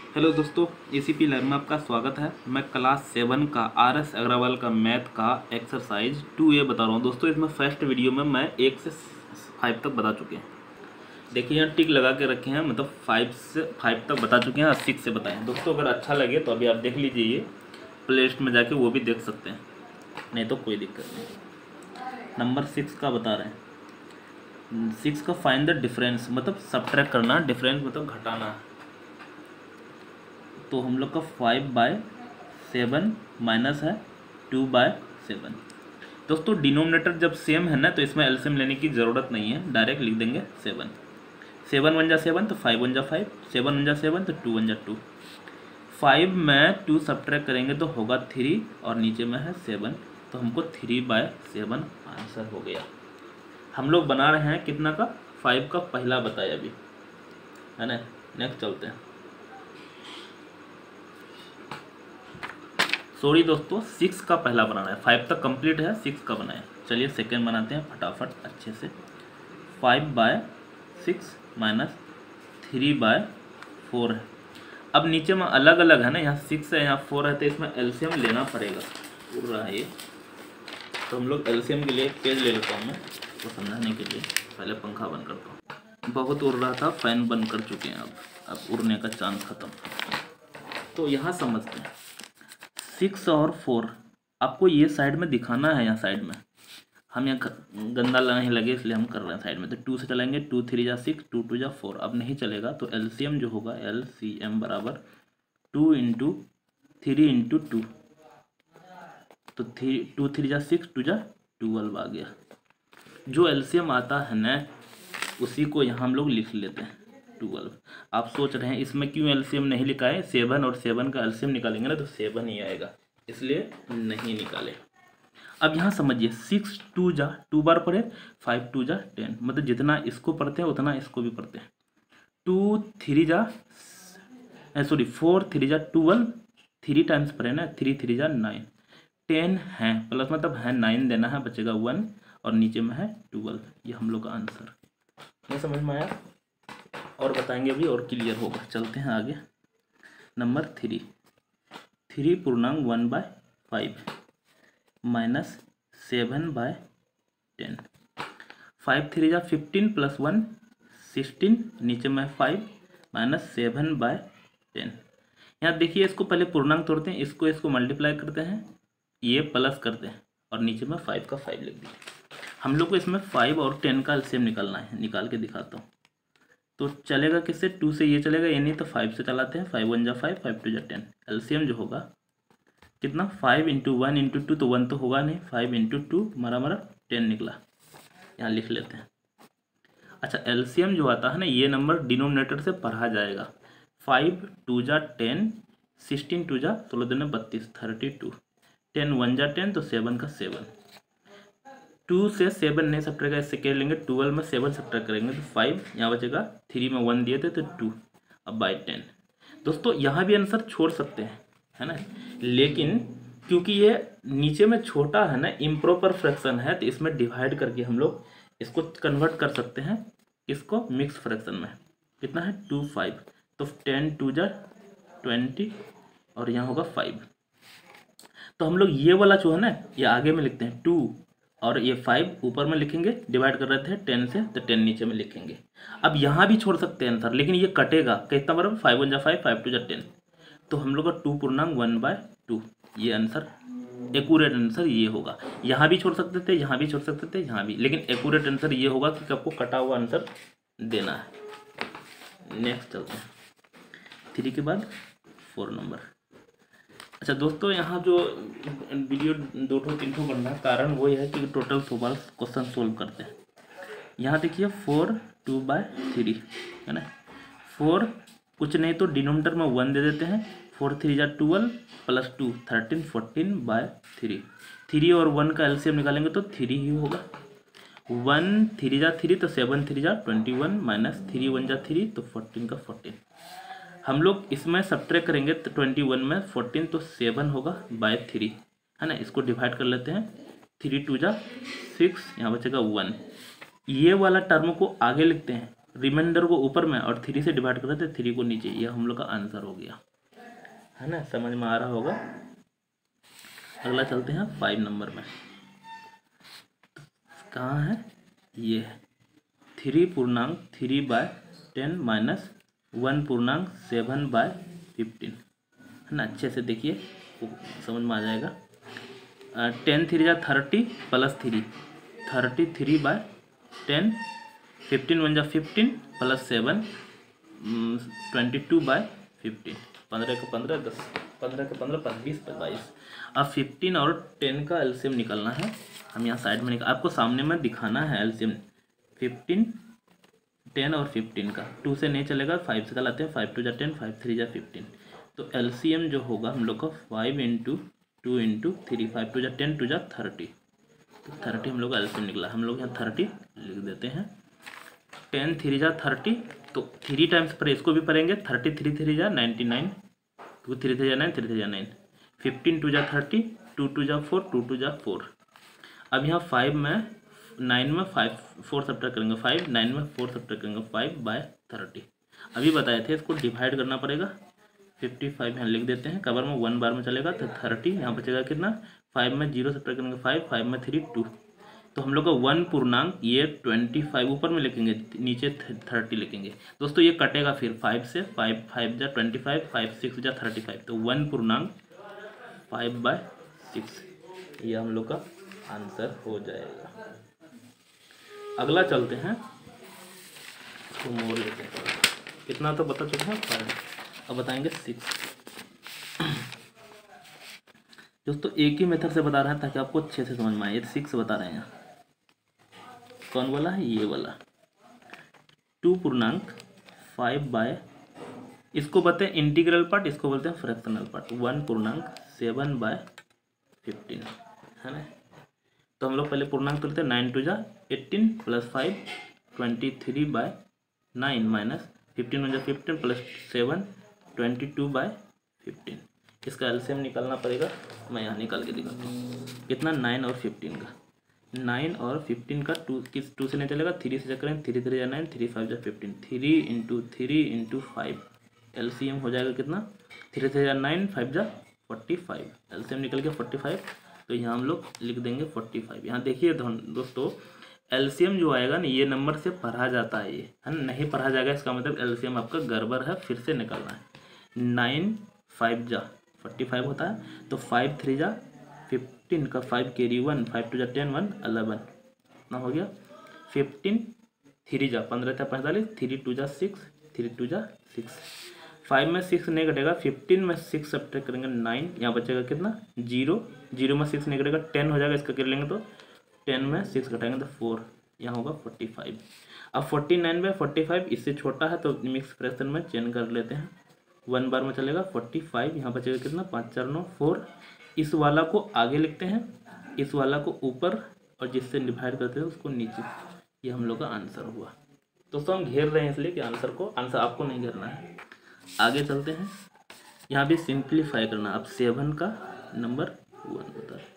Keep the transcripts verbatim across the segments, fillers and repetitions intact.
Hello दोस्तों, ACP lab में आपका स्वागत है। मैं क्लास सेवन का आर एस अग्रवाल का मैथ का एक्सरसाइज टू ए बता रहा हूँ। दोस्तों इसमें फर्स्ट वीडियो में मैं एक से फाइव तक बता चुके हैं। देखिए यहाँ टिक लगा के रखे हैं, मतलब फाइव से फाइव तक बता चुके हैं और सिक्स से बताएं। दोस्तों अगर अच्छा लगे तो अभी आप देख लीजिए, ये प्ले लिस्ट में जाके वो भी देख सकते हैं, नहीं तो कोई दिक्कत नहीं। नंबर सिक्स का बता रहे हैं। सिक्स का फाइंड द डिफरेंस, मतलब सब्ट्रैक्ट करना, डिफरेंस मतलब घटाना। तो हम लोग का फाइव बाय सेवन माइनस है टू बाय सेवन। दोस्तों डिनोमिनेटर जब सेम है ना तो इसमें एलसीएम लेने की ज़रूरत नहीं है, डायरेक्ट लिख देंगे सेवन। सेवन वन जा सेवन तो फाइव वन जा फाइव, सेवन वन जा सेवन तो टू वन जा टू। फाइव में टू सब्ट्रैक्ट करेंगे तो होगा थ्री और नीचे में है सेवन, तो हमको थ्री बाय सेवन आंसर हो गया। हम लोग बना रहे हैं कितना का, फाइव का पहला बताया अभी, है ना। नेक्स्ट चलते हैं। सॉरी दोस्तों, सिक्स का पहला बनाना है। फाइव तक कंप्लीट है, सिक्स का बनाए। चलिए सेकेंड बनाते हैं फटाफट अच्छे से। Five by six minus three by four है। अब नीचे में अलग अलग है ना, यहाँ सिक्स है यहाँ फोर है, तो इसमें एलसीएम लेना पड़ेगा। उड़ रहा है ये, तो हम लोग एलसीएम के लिए पेज ले लेता हूँ मैं, तो समझाने के लिए पहले पंखा बंद करता हूँ। बहुत उड़ रहा था, फैन बंद कर चुके हैं, अब अब उड़ने का चांस ख़त्म। तो यहाँ समझते हैं, सिक्स और फोर आपको ये साइड में दिखाना है। यहाँ साइड में हम यहाँ गंदा नहीं लगे इसलिए हम कर रहे हैं साइड में। तो टू से चलेंगे, टू थ्री जा सिक्स, टू टू जा फोर। अब नहीं चलेगा तो एलसीएम जो होगा, एल सी एम बराबर two into three into two. तो थ्री टू थ्री जा सिक्स, टू जा ट्वेल्व आ गया। जो एलसीएम आता है ना उसी को यहाँ हम लोग लिख लेते हैं ट्वेल्व। आप सोच रहे हैं इसमें क्यों एलसीएम नहीं लिखा है, सेवन और सेवन का एलसीएम निकालेंगे ना तो सेवन ही आएगा, इसलिए नहीं निकाले। अब यहाँ समझिए, सिक्स टू जा टू बार पढ़े, फाइव टू जा टेन, मतलब जितना इसको पढ़ते हैं उतना इसको भी पढ़ते हैं। टू थ्री जा सॉरी फोर थ्री जा ट्वेल्व, थ्री टाइम्स पढ़े ना, थ्री थ्री जा नाइन। टेन है प्लस मतलब है नाइन देना है, बचेगा वन और नीचे में है ट्वेल्व। ये हम लोग का आंसर। नहीं समझ में आया और बताएंगे अभी और क्लियर होगा। चलते हैं आगे। नंबर थ्री, थ्री पूर्णांक one by five minus seven by ten. Five three जा फिफ्टीन प्लस वन सिक्सटीन, नीचे में five minus seven by ten. यहाँ देखिए, इसको पहले पूर्णांक तोड़ते हैं, इसको इसको मल्टीप्लाई करते हैं, ये प्लस करते हैं और नीचे में फाइव का फाइव लिख दिए। हम लोग को इसमें फाइव और टेन का एलसीएम निकालना है, निकाल के दिखाता हूँ। तो चलेगा किससे, टू से ये चलेगा, ये नहीं तो फाइव से चलाते हैं। फाइव वन जा फाइव, फाइव टू जा टेन। एलसीएम जो होगा कितना, five into one into two, तो वन तो होगा नहीं, फाइव इंटू टू मरा मरा टेन निकला। यहाँ लिख लेते हैं। अच्छा, एलसीएम जो आता है ना, ये नंबर डिनोमिनेटर से पढ़ा जाएगा। फाइव टू जा टेन, सिक्सटीन टू जा सोलह दूनी बत्तीस, थर्टी टू। टेन वन जा टेन, तो सेवन का सेवन। टू से सेवन नहीं सब्ट्रैक्ट, इससे क्या लेंगे, ट्वेल्व में सेवन सब्ट्रैक्ट करेंगे तो फाइव, यहाँ बचेगा थ्री में वन दिए थे तो टू, अब बाई टेन। दोस्तों यहाँ भी आंसर छोड़ सकते हैं, है ना, लेकिन क्योंकि ये नीचे में छोटा है ना, इम्प्रॉपर फ्रैक्शन है, तो इसमें डिवाइड करके हम लोग इसको कन्वर्ट कर सकते हैं इसको मिक्स फ्रैक्शन में। कितना है, टू फाइव, तो टेन टू जा ट्वेंटी और यहाँ होगा फाइव। तो हम लोग ये वाला जो है ना, ये आगे में लिखते हैं टू और ये फाइव ऊपर में लिखेंगे, डिवाइड कर रहे थे टेन से, तो टेन नीचे में लिखेंगे। अब यहाँ भी छोड़ सकते हैं आंसर, लेकिन ये कटेगा कितना बराबर, फाइव वन जा फाइव, फाइव टू जा टेन। तो हम लोग का टू पूर्णांक वन बाय टू, ये आंसर एक्यूरेट आंसर ये होगा। यहाँ भी छोड़ सकते थे, यहाँ भी छोड़ सकते थे, यहाँ भी, लेकिन एक्यूरेट आंसर ये होगा कि आपको कटा हुआ आंसर देना है। नेक्स्ट चलते हैं, थ्री के बाद फोर नंबर। अच्छा दोस्तों, यहाँ जो वीडियो दो ठो तीन ठो बन रहा है, कारण वही है कि टोटल सौ बार क्वेश्चन सोल्व करते हैं। यहाँ देखिए फोर टू बाय थ्री, है ना। फोर कुछ नहीं तो डिनोमिनेटर में वन दे देते हैं, फोर थ्री जा twelve plus two thirteen, fourteen by three. Three और वन का एलसीएम निकालेंगे तो थ्री ही होगा। वन थ्री जा थ्री, तो सेवन थ्री जा twenty one, minus three one जा थ्री, तो फोर्टीन का फोर्टीन। हम लोग इसमें सब्ट्रैक्ट करेंगे तो ट्वेंटी वन में फोर्टीन, तो सेवन होगा बाय थ्री, है ना। इसको डिवाइड कर लेते हैं, थ्री टू जा सिक्स, यहाँ बचेगा वन। ये वाला टर्म को आगे लिखते हैं, रिमाइंडर को ऊपर में और थ्री से डिवाइड कर रहे थे, थ्री को नीचे। ये हम लोग का आंसर हो गया, है ना, समझ में आ रहा होगा। अगला चलते हैं फाइव नंबर में। कहाँ है ये है, थ्री पूर्णांक three by ten minus one पूर्णांक सेवन बाय फिफ्टीन, है ना। अच्छे से देखिए समझ में आ जाएगा। टेन थ्री जा thirty plus three, thirty three by ten, fifteen one जा fifteen plus seven, twenty two by fifteen, पंद्रह का पंद्रह, दस पंद्रह का पंद्रह, बीस बाईस। अब फिफ्टीन और टेन का एलसीएम निकालना है। हम यहाँ साइड में निकाल, आपको सामने में दिखाना है एलसीएम। फिफ्टीन टेन और फिफ्टीन का टू से नहीं चलेगा, फाइव से लाते हैं, फाइव टू जा टेन, फाइव थ्री जा फिफ्टीन। तो एलसीएम जो होगा हम लोग का five into two into three, five two जा टेन, टू जा थर्टी, तो थर्टी हम लोग का एलसीएम निकला। हम लोग यहाँ थर्टी लिख देते हैं। टेन थ्री जा थर्टी, तो थ्री टाइम्स पर इसको भी पढ़ेंगे, थर्टी थ्री थ्री जा ninety nine, two three three जा नाइन, थ्री थ्री जा नाइन, फिफ्टीन टू जा थर्टी, टू टू जा फोर, टू टू जा फोर। अब यहाँ फाइव में नाइन में फाइव फोर सब्ट्रैक्ट करेंगे, फाइव नाइन में फोर सब्ट्रैक्ट करेंगे, फाइव बाय थर्टी। अभी बताए थे इसको डिवाइड करना पड़ेगा, फिफ्टी फाइव यहाँ लिख देते हैं, कवर में वन बार में चलेगा तो थर्टी, यहाँ बचेगा कितना, फाइव में जीरो सब्ट्रैक्ट करेंगे फाइव, फाइव में थ्री टू, तो हम लोग का वन पूर्णांक ये ट्वेंटी फाइव ऊपर में लिखेंगे, नीचे थर्टी लिखेंगे। दोस्तों ये कटेगा फिर फाइव से, फाइव फाइव जा ट्वेंटी फाइव, फाइव सिक्स जा थर्टी फाइव, तो वन पूर्णांक फाइव बाय सिक्स, ये हम लोग का आंसर हो जाएगा। अगला चलते हैं, तो मोर लेते हैं, कितना तो बता चुका है फाइव, अब बताएंगे सिक्स। दोस्तों एक ही मेथड से बता रहे हैं ताकि आपको अच्छे से समझ में आए। ये सिक्स बता रहे हैं, कौन वाला है, ये वाला, टू पूर्णांक फाइव बाय, इसको बोलते हैं इंटीग्रल पार्ट, इसको बोलते हैं फ्रैक्शनल पार्ट, वन पूर्णांक सेवन बाय फिफ्टीन, है ना। तो हम लोग पहले पूर्णांक तोड़ते हैं, नाइन टू जा eighteen plus five, twenty three by nine minus fifteen one जा fifteen plus seven, twenty two by fifteen. इसका एलसीएम निकालना पड़ेगा, मैं यहाँ निकाल के दिखाता हूँ कितना, नाइन और फिफ्टीन का, नाइन और फिफ्टीन का टू, किस टू से नहीं चलेगा, थ्री से चेक करें, थ्री थ्री जा नाइन, थ्री फाइव जा fifteen, three into three into five, LCM हो जाएगा कितना, थ्री थ्री जा नाइन, फाइव जा फोर्टी फाइव, एलसीएम निकल के फोर्टी फाइव। तो यहाँ हम लोग लिख देंगे फोर्टी फाइव। यहाँ देखिए दोस्तों एलसीएम जो आएगा ना, ये नंबर से पढ़ा जाता है, ये है ना, नहीं पढ़ा जाएगा इसका मतलब एलसीएम आपका गड़बड़ है, फिर से निकालना है। नाइन फाइव जा फोर्टी फाइव होता है, तो फाइव थ्री जा फिफ्टीन का five carry one, five two जा टेन, वन अलेवन, ना हो गया। फिफ्टीन थ्री जा पंद्रह था पैंतालीस, थ्री टू जा सिक्स, थ्री टू जा सिक्स, फाइव में सिक्स नहीं घटेगा, फिफ्टीन में सिक्स सब्ट्रैक्ट करेंगे नाइन, यहाँ बचेगा कितना, जीरो, जीरो में सिक्स नहीं घटेगा, टेन हो जाएगा, इसका कर लेंगे तो टेन में सिक्स घटाएंगे तो फोर, यहाँ होगा फोर्टी फाइव। अब forty nine by forty five इससे छोटा है तो मिक्स फ्रैक्शन में चेंज कर लेते हैं, वन बार में चलेगा, फोर्टी फाइव, यहाँ बचेगा कितना, पाँच चार नौ फोर। इस वाला को आगे लिखते हैं, इस वाला को ऊपर, और जिससे डिवाइड करते हैं उसको नीचे। ये हम लोग का आंसर हुआ। दोस्तों हम घेर रहे हैं इसलिए कि आंसर को, आंसर आपको नहीं घेरना है। आगे चलते हैं, यहाँ भी सिंप्लीफाई करना। अब सेवन का नंबर वन होता है,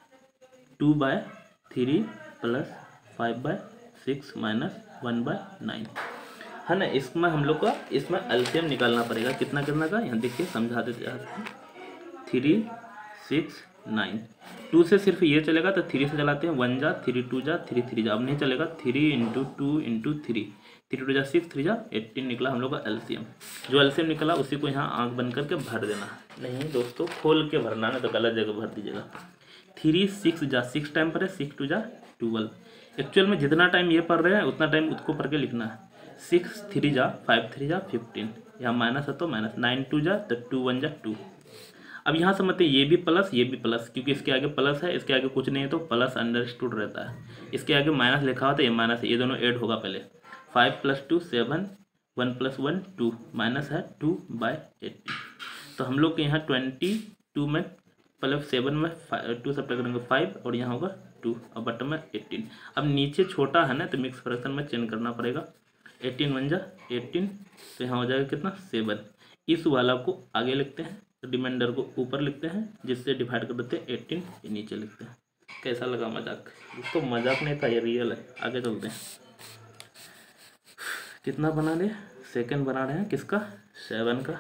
two by three plus five by six minus one by nine, है ना। इसमें हम लोग का इसमें एलसीएम निकालना पड़ेगा, कितना कितना का, यहाँ देखिए समझा देते हैं, थ्री सिक्स नाइन, टू से सिर्फ ये चलेगा तो थ्री से चलाते हैं, वन जा थ्री, टू जा थ्री, थ्री जा अब नहीं चलेगा, three into two into three, three two जा सिक्स, थ्री जा एट्टीन निकला हम लोग का एलसीएम। जो एलसीएम निकला उसी को यहाँ आंख बंद करके भर देना, नहीं दोस्तों खोल के भरना है तो गलत जगह भर दीजिएगा। थ्री सिक्स जा सिक्स टाइम पर है, सिक्स टू जा ट्वेल्व। एक्चुअल में जितना टाइम ये पढ़ रहे हैं उतना टाइम उसको पढ़ के लिखना है। सिक्स थ्री जा फाइव, थ्री जा फिफ्टीन, यहाँ माइनस है तो माइनस, नाइन टू जा तो टू, वन जा टू। अब यहाँ समझते हैं ये भी प्लस, ये भी प्लस, क्योंकि इसके आगे प्लस है, इसके आगे कुछ नहीं है तो प्लस अंडरस्टूड रहता है। इसके आगे माइनस लिखा हुआ तो ये माइनस है, ये दोनों ऐड होगा पहले। Five plus two seven, one plus one two, minus है टू बाय एट्टी। तो हम लोग के यहाँ ट्वेंटी टू में प्लस सेवन में टू सब्ट्रैक्ट करेंगे फाइव, और यहाँ होगा टू, और बटन में एट्टीन। अब नीचे छोटा है ना तो मिक्स फ्रैक्शन में चेंज करना पड़ेगा, एट्टीन वन जा एट्टीन, तो यहाँ हो जाएगा कितना, सेवन। इस वाला को आगे लिखते हैं, रिमाइंडर को ऊपर लिखते हैं, जिससे डिवाइड कर देते हैं एट्टीन, ये नीचे लिखते हैं। कैसा लगा मजाक? इसको मजाक नहीं था, ये रियल है। आगे चलते हैं, कितना बना रहे सेकेंड बना रहे हैं किसका, सेवन का।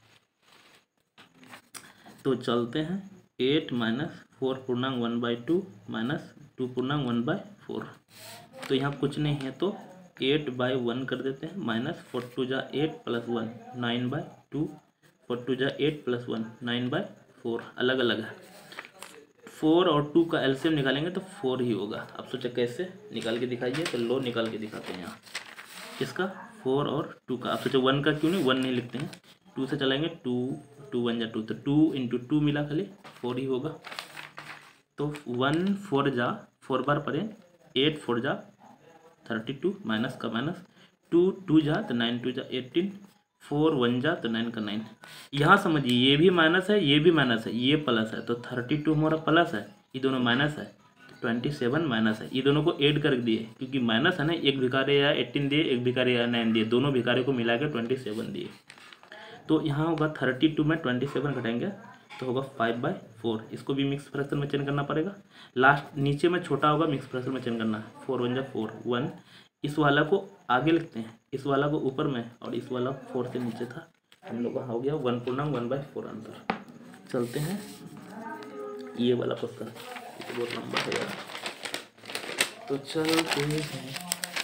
तो चलते हैं एट माइनस फोर पूर्णांक one by two minus two पूर्णांक वन बाई फोर। तो यहाँ कुछ नहीं है तो एट बाई वन कर देते हैं माइनस फोर टू जा eight plus one nine by two, four two जा eight plus one nine by four. अलग अलग है, फोर और टू का एलसीएम निकालेंगे तो फोर ही होगा। अब सोचा कैसे निकाल के दिखाइए, तो लो निकाल के दिखाते हैं यहाँ किसका, फोर और टू का। आप सोचो वन का क्यों नहीं, वन नहीं लिखते हैं, टू से चलाएंगे, टू टू वन जा टू, तो टू इंटू टू मिला खाली फोर ही होगा। तो वन फोर जा फोर बार पढ़ें, एट फोर जा थर्टी टू माइनस का माइनस, टू टू जा तो नाइन टू जा एटीन, फोर वन जा तो नाइन का नाइन। यहाँ समझिए ये भी माइनस है ये भी माइनस है ये प्लस है, तो थर्टी टू हमारा प्लस है, ये दोनों माइनस है, तो ट्वेंटी सेवन माइनस है। ये दोनों को ऐड कर दिए क्योंकि माइनस है ना, एक भिखारे या एटीन दिए एक भिखारे या नाइन दिए, दोनों भिखारे को मिला के ट्वेंटी सेवन दिए। तो यहाँ होगा थर्टी टू में ट्वेंटी सेवन घटाएंगे तो होगा फाइव बाई फोर। इसको भी मिक्स फ्रैक्शन में चेंज करना पड़ेगा, लास्ट नीचे में छोटा होगा मिक्स फ्रैक्शन में चेंज करना है, फोर वन जा फोर वन। इस वाला को आगे लिखते हैं, इस वाला को ऊपर में, और इस वाला फोर से नीचे था, हम लोग का हो गया वन पूर्णांक वन बाई फोर आंसर। चलते हैं ये वाला क्वेश्चन, ये बहुत लंबा है यार, तो चलते हैं।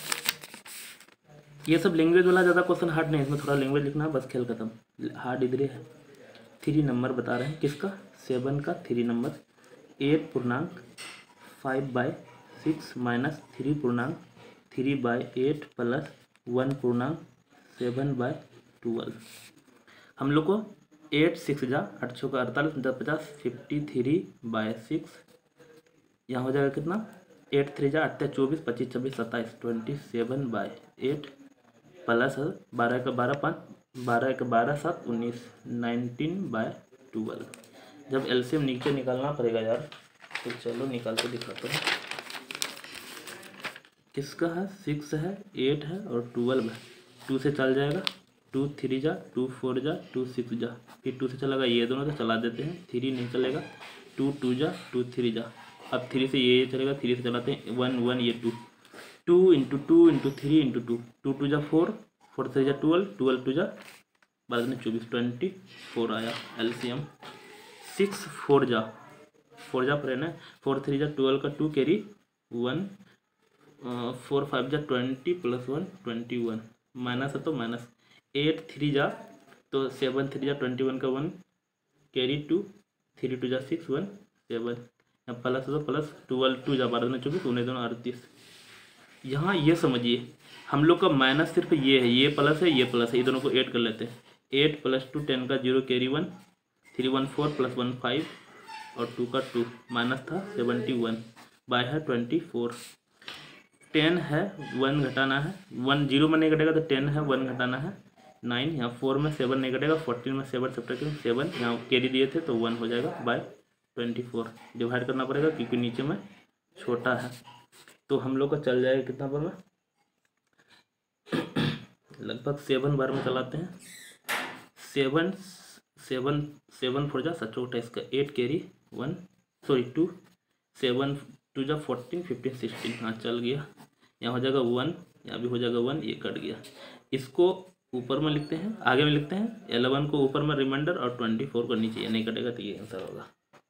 ये सब लैंग्वेज वाला ज़्यादा क्वेश्चन हार्ड नहीं है, इसमें थोड़ा लैंग्वेज लिखना है बस, खेल खत्म। हार्ड इधर है, थ्री नंबर बता रहे हैं किसका, सेवन का थ्री नंबर, एट पूर्णांक five by six minus three पूर्णांक three by eight plus one पूर्णांक सेवन बाई ट्वेल्व। हम लोग को एट सिक्स जा आठ छः का अड़तालीस दस पचास फिफ्टी थ्री बाई सिक्स, यहाँ हो जाएगा कितना, एट थ्री जा आठ चौबीस पच्चीस छब्बीस सत्ताईस twenty seven by eight plus बारह का बारह पाँच बारह का बारह सात उन्नीस नाइनटीन बाई ट्वेल्व। जब एलसीएम नीचे निकालना पड़ेगा यार, तो चलो निकाल के दिखाते हैं। किसका है, सिक्स है एट है और ट्वेल्व है, टू से चल जाएगा, टू थ्री जा टू फोर जा टू सिक्स जा, फिर टू से चलेगा, ये दोनों से चला देते हैं, थ्री नहीं चलेगा, टू टू जा टू थ्री जा, अब थ्री से ये चलेगा, थ्री से चलाते हैं, वन वन ये two, two into two into three into two, two two जा फोर, फोर थ्री जा ट्वेल्व, ट्वेल्व टू जा बाद में चौबीस, ट्वेंटी फोर आया एलसीएम। सिक्स फोर जा फोर जा पर है ना, फोर थ्री जा ट्वेल्व का two carry one, four five जा twenty plus one twenty one, minus है तो माइनस, एट थ्री जा तो सेवन थ्री जा ट्वेंटी वन का one carry two, three two जा सिक्स वन सेवन, यहाँ प्लस है तो प्लस, ट्वेल्व टू जा बारह में चौबीस उन्नीस दोनों अड़तीस। यहाँ ये समझिए हम लोग का माइनस सिर्फ ये है, ये प्लस है ये प्लस है, ये दोनों को ऐड कर लेते हैं, एट प्लस टू टेन का zero carry one, three one four plus one five और टू का टू, माइनस था सेवेंटी वन बाय है ट्वेंटी फोर, टेन है वन घटाना है, वन जीरो में नहीं घटेगा तो टेन है वन घटाना है नाइन, यहाँ फोर में सेवन नहीं घटेगा, फोर्टीन में सेवन सब्ट्रैक्टिंग सेवन, यहाँ कैरी दिए थे तो वन हो जाएगा बाय ट्वेंटी फोर। डिवाइड करना पड़ेगा क्योंकि नीचे में छोटा है, तो हम लोग का चल जाएगा कितना बार में, लगभग सेवन बार में चलाते हैं, सेवन सेवन सेवन फोर जा सचो अट्ठाईस का, eight carry one sorry two, seven two जा फोर्टीन फिफ्टीन सिक्सटीन, हाँ चल गया, यहाँ हो जाएगा वन, यहाँ भी हो जाएगा वन, ये कट गया। इसको ऊपर में लिखते हैं, आगे में लिखते हैं, एलेवन को ऊपर में रिमाइंडर और ट्वेंटी फोर को नीचे, ये नहीं कटेगा तो ये आंसर होगा।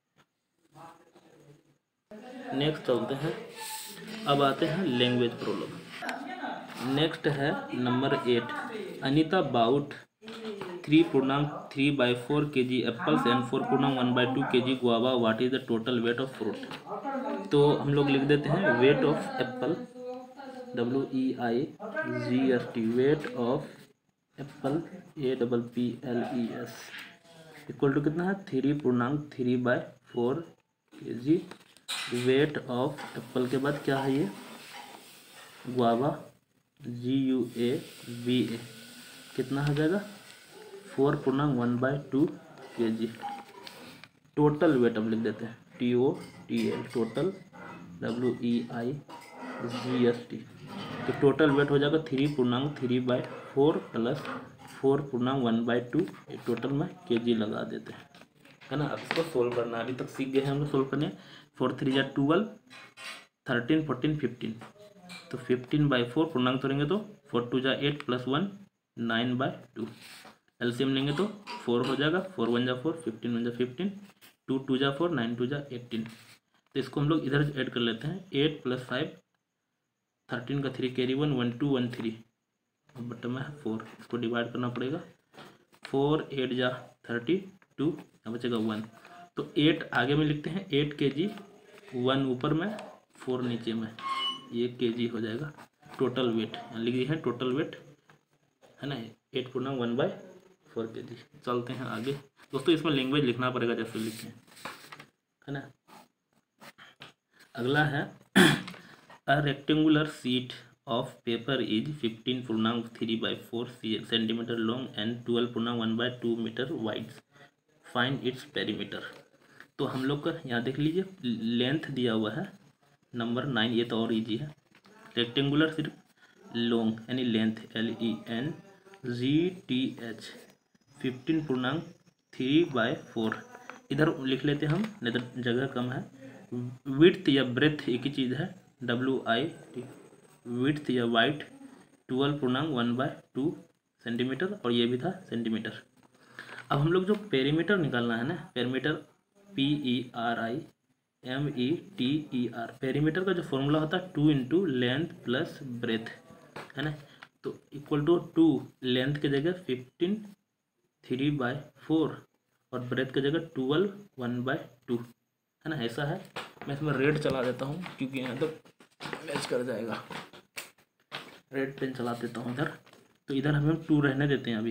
नेक्स्ट चलते हैं, अब आते हैं लैंग्वेज प्रॉब्लम। नेक्स्ट है number eight, Anita bought three पूर्णांक three by four K G apples and four पूर्णांक one by two K G guava, what is the total weight of fruit. तो हम लोग लिख देते हैं weight of apple, W E I G S T, weight of apple A double P L E S equal to कितना है, three पूर्णांक three by four K ji, wait of Apple के बाद क्या है ये, guava G U A V A, कितना हो जाएगा, फोर पूर्णांक one by two K ji. Total weight हम लिख देते हैं T O T L, total W E I G S T, तो टोटल वेट हो जाएगा थ्री पूर्णांक three by four plus four पूर्णांक वन बाई टू, टोटल में के जी लगा देते हैं, है ना। अब इसको सोल्व करना, अभी तक सीख गए हैं हम लोग सोल्व करने, फोर थ्री या ट्वेल्व, थर्टीन फोर्टीन फिफ्टीन, तो फिफ्टीन बाई फोर पूर्णांक करेंगे तो फोर टू जा eight plus one nine by two. LCM लेंगे तो फोर हो जाएगा, फोर वन जा फोर, फिफ्टीन वन जा फिफ्टीन, टू टू जा फोर, नाइन टू जा एट्टीन। तो इसको हम लोग इधर ऐड कर लेते हैं, एट प्लस फाइव, थर्टीन का three carry one, one two one three, button में है फोर, इसको डिवाइड करना पड़ेगा। फोर एट जा थर्टी टू, यहाँ बचेगा वन। तो एट आगे में लिखते हैं, एट के जी, वन ऊपर में, फोर नीचे में, ये के जी हो जाएगा टोटल वेट। लिख दिए हैं टोटल वेट, है ना, एट पूर्णा one by four K G. चलते हैं आगे दोस्तों, इसमें लैंग्वेज लिखना पड़ेगा जैसे लिखें, है ना। अगला है a rectangular sheet of paper is fifteen पूर्णांक three by four centimetre long and twelve पूर्णांक one by two metre wide, find its perimeter. तो हम लोग का यहाँ देख लीजिए लेंथ दिया हुआ है नंबर नाइन, ये तो और इजी है। रेक्टेंगुलर सिर्फ लॉन्ग यानी length, L E N G T H, fifteen पूर्णांक थ्री बाय फोर, इधर लिख लेते हैं हम, नहीं तो जगह कम है। विड्थ या ब्रेथ एक ही चीज़ है, डब्ल्यू आई टी, विड्थ या वाइट ट्वेल्व पूर्णांक वन बाय टू सेंटीमीटर, और ये भी था सेंटीमीटर। अब हम लोग जो पेरीमीटर निकालना है ना, perimeter P E R I M E T E R, perimeter का जो फॉर्मूला होता है two into length plus breadth, है ना। तो इक्वल टू टू, लेंथ की जगह फिफ्टीन थ्री बाय फोर और ब्रेथ की जगह ट्वेल्व वन बाय टू, है ना। ऐसा है, मैं इसमें रेड चला देता हूँ क्योंकि यहाँ तो मैच कर जाएगा। रेड पेन चला देता हूँ इधर, तो इधर हमें टू रहने देते हैं अभी।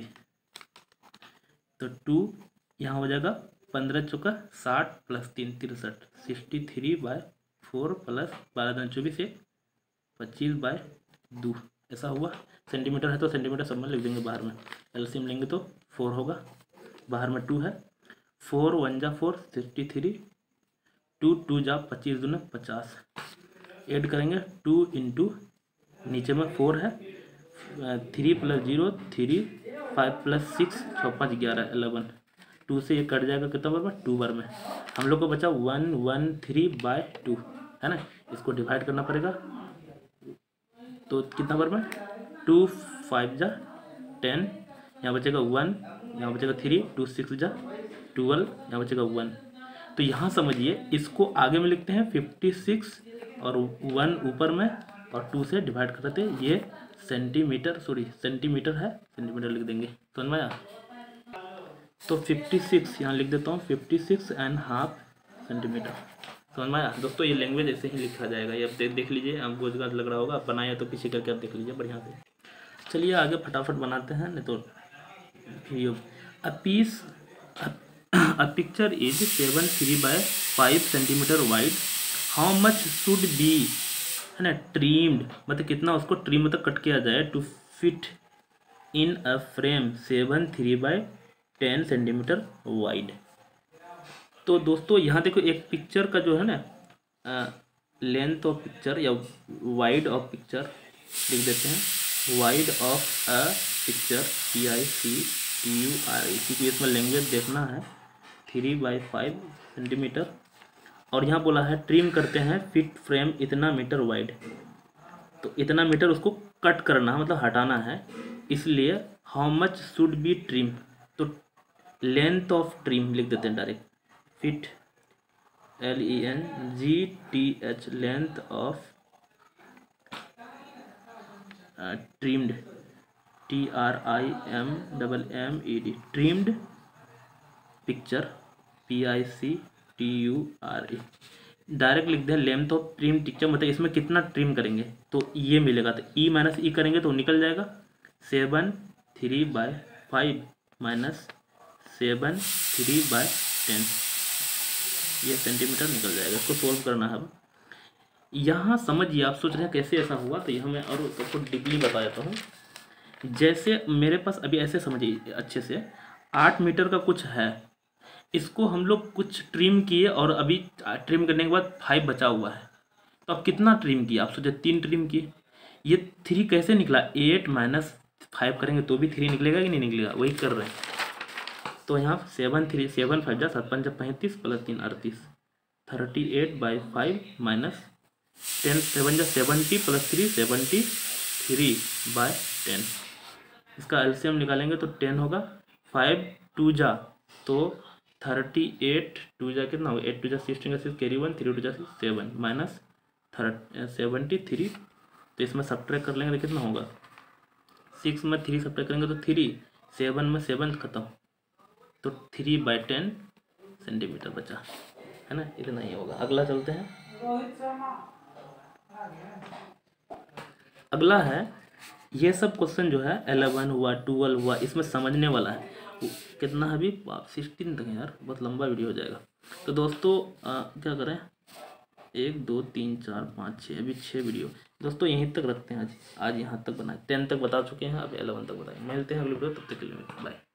तो टू यहाँ हो जाएगा पंद्रह चौका साठ प्लस तीन तिरसठ, sixty three by four plus बारह दिन चौबीस, एक पच्चीस बाय दो, ऐसा हुआ। सेंटीमीटर है तो सेंटीमीटर सब में लिख देंगे बाहर में, एलसीएम लेंगे तो फोर होगा, बाहर में टू है, फोर वन जा four, sixty three, two two जा पच्चीस दूना पचास, ऐड करेंगे टू इंटू नीचे में फोर है, three plus zero three, five plus six छः पाँच ग्यारह एलेवन, टू से ये कट जाएगा कितना बार में, टू बार में। हम लोग को बचा one one three by two, है ना। इसको डिवाइड करना पड़ेगा, तो कितना बार में, टू फाइव जा टेन, यहाँ बचेगा वन, यहाँ बचेगा थ्री, टू सिक्स जा ट्वेल्व, यहाँ बचेगा वन। तो यहाँ समझिए इसको आगे में लिखते हैं फिफ्टी सिक्स और वन ऊपर में और टू से डिवाइड कर देते हैं, ये सेंटीमीटर सॉरी सेंटीमीटर है, सेंटीमीटर लिख देंगे, समझ में आया। तो फिफ्टी सिक्स यहाँ लिख देता हूँ, fifty six and half centimetre, समझ में आया दोस्तों। ये लैंग्वेज ऐसे ही लिखा जाएगा, ये अब देख देख लीजिए, आपको रोजगार लग रहा होगा, आप बनाया तो किसी करके आप देख लीजिए बढ़िया से। चलिए आगे फटाफट बनाते हैं, नहीं तो video. A piece a picture is seven three by five centimetre wide, how much should be, है ना, ट्रीम्ड, मतलब कितना उसको ट्रीम मतलब कट किया जाए, to fit in a frame seven three by ten centimetre wide. तो दोस्तों यहाँ देखो एक पिक्चर का जो है ना लेंथ ऑफ पिक्चर या वाइड ऑफ पिक्चर लिख देते हैं, wide of a picture P I C T U R E, क्योंकि इसमें लैंग्वेज देखना है, थ्री बाई फाइव सेंटीमीटर, और यहाँ बोला है ट्रिम करते हैं फिट फ्रेम इतना मीटर वाइड, तो इतना मीटर उसको कट करना है मतलब हटाना है, इसलिए how much should be trim, तो लेंथ ऑफ ट्रिम लिख देते हैं direct, fit L E N G T H, length of trimmed T R I M double M E D, trimmed picture P I C T U R E, direct लिख दें length of trim picture, मतलब इसमें कितना trim करेंगे तो ये मिलेगा, तो ई माइनस ई करेंगे तो निकल जाएगा seven three by five minus seven three by ten, ये सेंटीमीटर निकल जाएगा। इसको सोल्व करना है। अब यहाँ समझिए, आप सोच रहे हैं कैसे ऐसा हुआ, तो यहाँ मैं और आपको डीपली बता देता हूँ। जैसे मेरे पास अभी ऐसे समझिए अच्छे से, आठ मीटर का कुछ है, इसको हम लोग कुछ ट्रिम किए और अभी ट्रिम करने के बाद फाइव बचा हुआ है, तो अब कितना ट्रिम किया, आप सोचे तीन ट्रिम किए, ये थ्री कैसे निकला, एट माइनस फाइव करेंगे तो भी थ्री निकलेगा कि नहीं निकलेगा, वही कर रहे हैं। तो यहाँ सेवन थ्री सेवन फाइव जा सात पंच पैंतीस प्लस तीन अड़तीस, thirty eight by five minus ten seven जा seventy plus three seventy three by ten. इसका एलसीएम निकालेंगे तो टेन होगा, फाइव टू जा तो थर्टी एट, टू जा कितना होगा, एट टू जा सिक्सटीन का six carry one, three two जा seven minus thirty seventy three. तो इसमें सब्ट्रैक्ट कर लेंगे तो कितना होगा, सिक्स में थ्री सब्ट्रैक्ट करेंगे तो थ्री, सेवन में सेवन खत्म तो थ्री बाई टेन सेंटीमीटर बचा, है ना, इतना ही होगा। अगला चलते हैं। अगला है, ये सब क्वेश्चन जो है एलेवन हुआ, ट्वेल्व हुआ, इसमें समझने वाला है। कितना है अभी, सिक्सटीन तक है यार, बहुत लंबा वीडियो हो जाएगा। तो दोस्तों आ, क्या करें, एक दो तीन चार पाँच छः, अभी छः वीडियो दोस्तों यहीं तक रखते हैं। आज आज यहाँ तक बनाए, टेन तक बता चुके हैं, अब एलेवन तक बताएं। मिलते हैं अगले वीडियो, तब तक के लिए बाय।